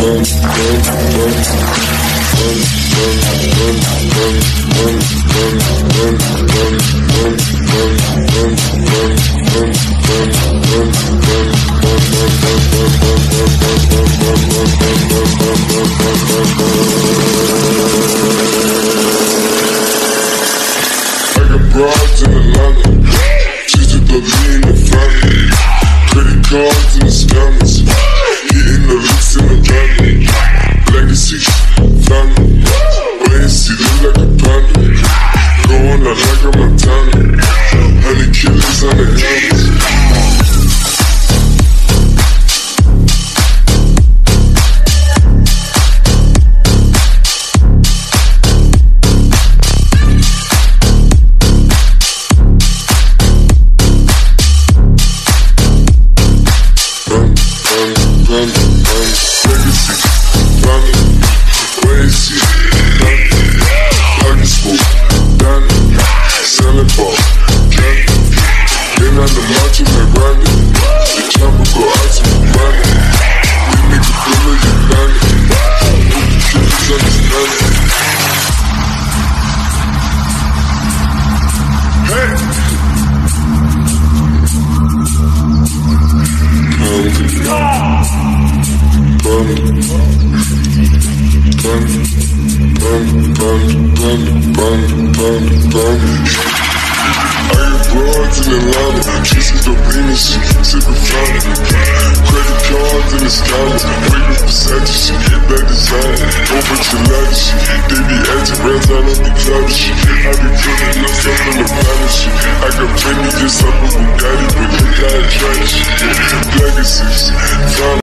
Broads in Atlanta, she's with the lean in the family. Credit cards in the scammers, hitting the licks in the family. Legacy, family, wait and see, look like a panda. Going out like a Montana, honey killers on the helmets. Legacy, family, wait and see, pocket smoke, Danny, selling ball, candy. Then on the macho like Randy, the chopper go out to the money. These niggas full of you, Danny. Killers understand it. Hey! I get broads in Atlanta, kissing the Venus shit, sipping fountain. Credit cards in the scammers, waiting for Santa shit, that design. Whole bunch of ladder shit, they be acting rats out of the cloud shit. I be feeling myself in the planet shit. I got plenty just up with Bugatti, but look how I try shit. Legacies,